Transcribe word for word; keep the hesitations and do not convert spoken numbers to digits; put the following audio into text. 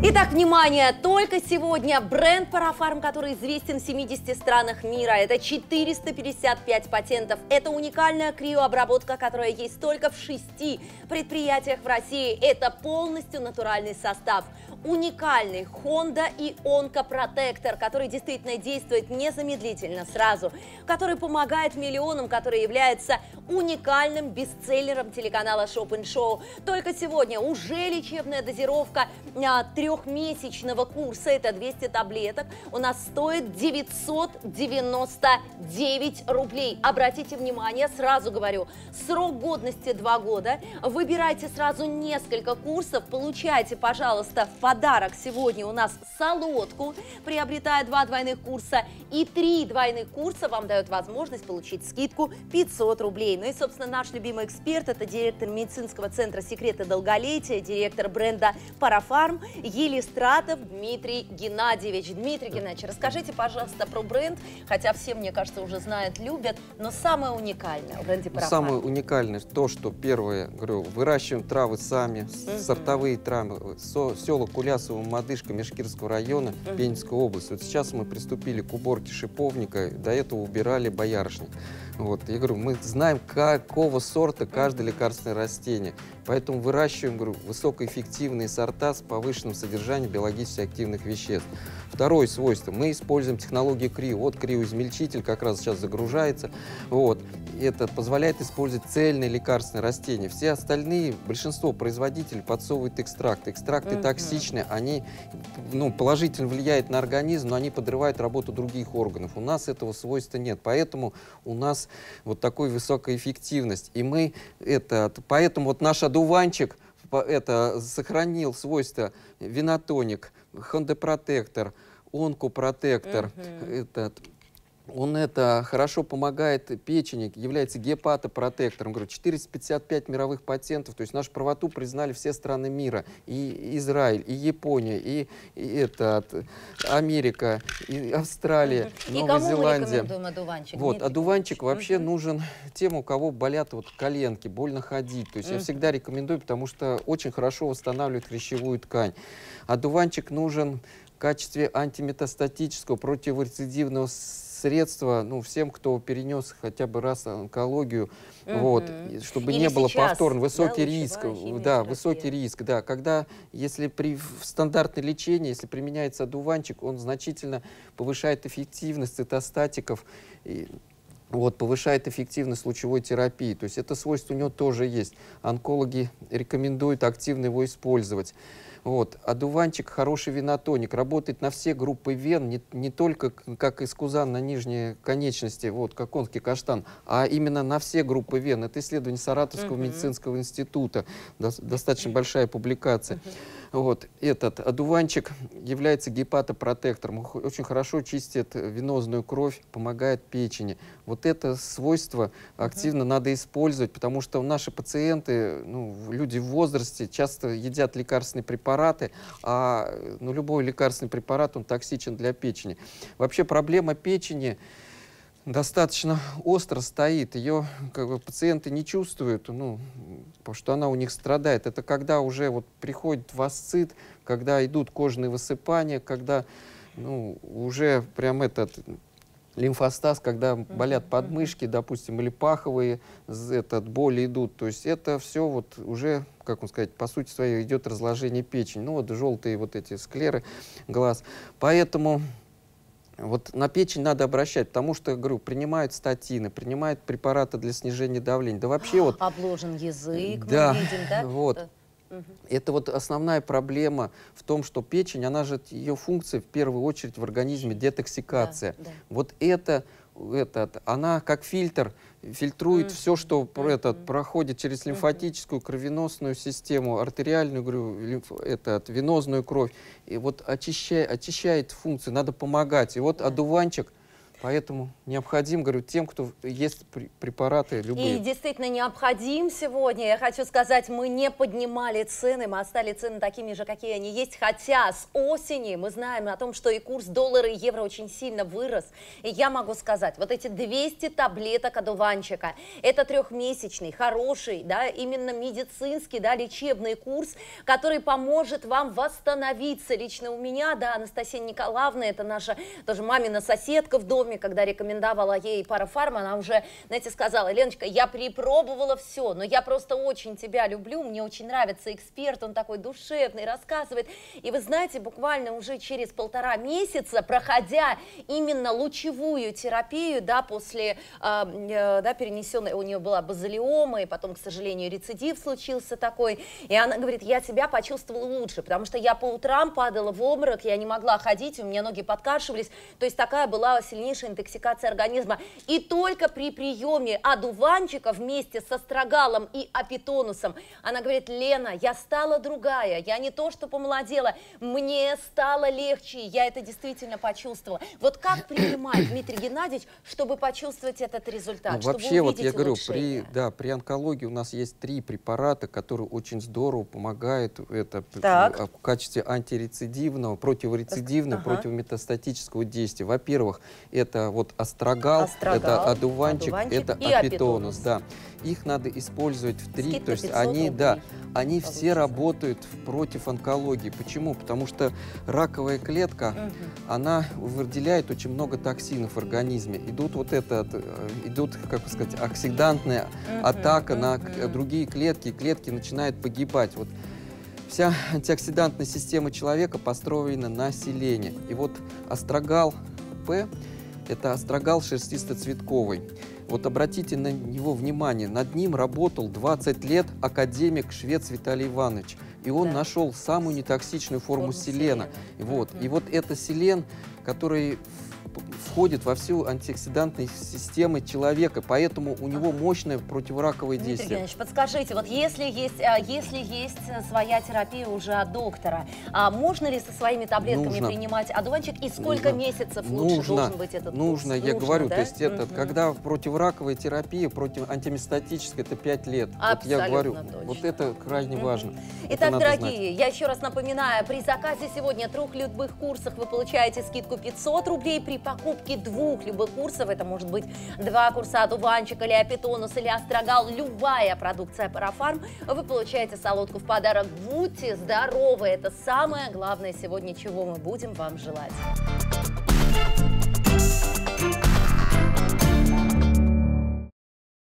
Итак, внимание! Только сегодня бренд Парафарм, который известен в семидесяти странах мира, это четыреста пятьдесят пять патентов. Это уникальная криообработка, которая есть только в шести предприятиях в России. Это полностью натуральный состав. Уникальный Honda и Онкопротектор, который действительно действует незамедлительно, сразу, который помогает миллионам, который является уникальным бестселлером телеканала Шоп энд Шоу. Только сегодня уже лечебная дозировка а, трехмесячного курса, это двести таблеток, у нас стоит девятьсот девяносто девять рублей. Обратите внимание, сразу говорю, срок годности два года. Выбирайте сразу несколько курсов, получайте, пожалуйста, в подарок сегодня у нас солодку, приобретая два двойных курса, и три двойных курса вам дают возможность получить скидку пятьсот рублей. Ну и, собственно, наш любимый эксперт, это директор медицинского центра «Секреты долголетия», директор бренда Парафарм Елистратов Дмитрий Геннадьевич. Дмитрий Геннадьевич, расскажите, пожалуйста, про бренд, хотя все, мне кажется, уже знают, любят, но самое уникальное в бренде Парафарм. Самое уникальное то, что первое, говорю, выращиваем травы сами, mm-hmm. сортовые травы, со, села Кулясова, Мадышка, Межкирского района, mm-hmm. Пензенской области. Вот сейчас мы приступили к уборке шиповника, до этого убирали боярышник. Вот, я говорю, мы знаем, какого сорта каждое лекарственное растение, поэтому выращиваем, говорю, высокоэффективные сорта с повышенным содержанием биологически активных веществ. Второе свойство, мы используем технологию крио. Вот криоизмельчитель как раз сейчас загружается. Вот, это позволяет использовать цельные лекарственные растения. Все остальные, большинство производителей подсовывают экстракты. Экстракты mm-hmm. токсичны, они ну, положительно влияют на организм, но они подрывают работу других органов. У нас этого свойства нет, поэтому у нас вот такой высокая эффективность. И мы это, поэтому вот наш одуванчик это, сохранил свойства винотоник, Honda-протектор, Онкопротектор, uh-huh. этот, он это хорошо помогает печени, является гепатопротектором. Говорю, четыреста пятьдесят пять мировых патентов, то есть нашу правоту признали все страны мира, и Израиль, и Япония, и, и это, Америка, и Австралия, uh-huh. Новая и кому Зеландия. Мы рекомендуем одуванчик? Вот, одуванчик вообще uh-huh. нужен тем, у кого болят вот коленки, больно ходить. То есть uh-huh. я всегда рекомендую, потому что очень хорошо восстанавливает хрящевую ткань. Одуванчик нужен в качестве антиметастатического противорецидивного средства, ну, всем, кто перенес хотя бы раз онкологию, uh-huh. вот, чтобы Или не было сейчас, повторно. Высокий да, риск, вообще, да, высокий риск, да. Когда, если при в стандартное лечение, если применяется одуванчик, он значительно повышает эффективность цитостатиков, и, вот, повышает эффективность лучевой терапии. То есть это свойство у него тоже есть. Онкологи рекомендуют активно его использовать. Вот. Одуванчик хороший винотоник, работает на все группы вен, не, не только как искузан на нижней конечности, вот, как конский каштан, а именно на все группы вен. Это исследование Саратовского uh-huh. медицинского института, до, достаточно большая публикация. Uh-huh. Вот. Этот одуванчик является гепатопротектором, очень хорошо чистит венозную кровь, помогает печени. Вот это свойство активно uh-huh. надо использовать, потому что наши пациенты, ну, люди в возрасте, часто едят лекарственные препараты, а ну, любой лекарственный препарат, он токсичен для печени. Вообще проблема печени достаточно остро стоит, ее как бы, пациенты не чувствуют, ну, потому что она у них страдает. Это когда уже вот, приходит васцит, когда идут кожные высыпания, когда ну, уже прям этот лимфостаз, когда uh-huh, болят подмышки, uh-huh. допустим, или паховые этот, боли идут. То есть это все вот уже, как вам сказать, по сути своей идет разложение печени. Ну вот желтые вот эти склеры глаз. Поэтому вот на печень надо обращать, потому что, говорю, принимают статины, принимают препараты для снижения давления. Да вообще вот... Обложен язык, да, мы видим, да? Вот. Угу. Это вот основная проблема в том, что печень, она же, ее функция в первую очередь в организме детоксикация. Да, да. Вот это, это, она как фильтр фильтрует mm-hmm. все, что mm-hmm. этот, проходит через лимфатическую, кровеносную систему, артериальную, говорю, лимф, этот, венозную кровь. И вот очищает, очищает функцию, надо помогать. И вот yeah. одуванчик Поэтому необходим, говорю, тем, кто есть препараты любые. И действительно необходим сегодня. Я хочу сказать, мы не поднимали цены, мы оставили цены такими же, какие они есть. Хотя с осени мы знаем о том, что и курс доллара и евро очень сильно вырос. И я могу сказать, вот эти двести таблеток одуванчика, это трехмесячный, хороший, да, именно медицинский, да, лечебный курс, который поможет вам восстановиться. Лично у меня, да, Анастасия Николаевна, это наша тоже мамина соседка в доме, когда рекомендовала ей парафарм, она уже, знаете, сказала: Леночка, я перепробовала все, но я просто очень тебя люблю, мне очень нравится эксперт, он такой душевный, рассказывает. И вы знаете, буквально уже через полтора месяца, проходя именно лучевую терапию, да, после, э, э, да, перенесенной, у нее была базилиома, и потом, к сожалению, рецидив случился такой, и она говорит: я себя почувствовала лучше, потому что я по утрам падала в обморок, я не могла ходить, у меня ноги подкашивались, то есть такая была сильнейшая интоксикация организма. И только при приеме одуванчика вместе с астрогалом и апитонусом она говорит: Лена, я стала другая, я не то что помолодела, мне стало легче, я это действительно почувствовала. Вот как принимать, Дмитрий Геннадьевич, чтобы почувствовать этот результат, ну, чтобы вообще, вот я говорю, улучшение? при, да, при онкологии у нас есть три препарата, которые очень здорово помогают это, в качестве антирецидивного, противорецидивного, ага. противометастатического действия. Во-первых, это вот астрогал, астрогал это одуванчик, одуванчик это апитонус. апитонус, да. Их надо использовать в три, то есть они, да, они получится. Все работают против онкологии. Почему? Потому что раковая клетка, угу. она выделяет очень много токсинов в организме. Идут вот это, идут, как бы сказать, оксидантная угу. атака угу. на другие клетки, и клетки начинают погибать. Вот вся антиоксидантная система человека построена на селене. И вот астрогал П – это астрогал шерстисто-цветковый. Вот обратите на него внимание, над ним работал двадцать лет академик швец Виталий Иванович. И он да. нашел самую нетоксичную форму, форму селена. селена. И вот, mm-hmm. и вот это селен, который входит во всю антиоксидантную систему человека, поэтому у него мощное противораковое Дмитрий действие. Геннадьевич, подскажите, вот если есть, если есть своя терапия уже от доктора, а можно ли со своими таблетками нужно. принимать одуванчик, и сколько нужно. месяцев лучше нужно. должен быть этот Нужно, курс? я нужно, говорю, да? то есть это, угу. когда противораковая терапия, против антиместатическая, это пять лет. Вот я говорю, точно. вот это крайне угу. важно. Итак, дорогие, знать. я еще раз напоминаю, при заказе сегодня трех любых курсов вы получаете скидку пятьсот рублей, при покупке двух любых курсов, это может быть два курса одуванчика или апитонус или астрогал, любая продукция парафарм, вы получаете солодку в подарок. Будьте здоровы, это самое главное сегодня, чего мы будем вам желать.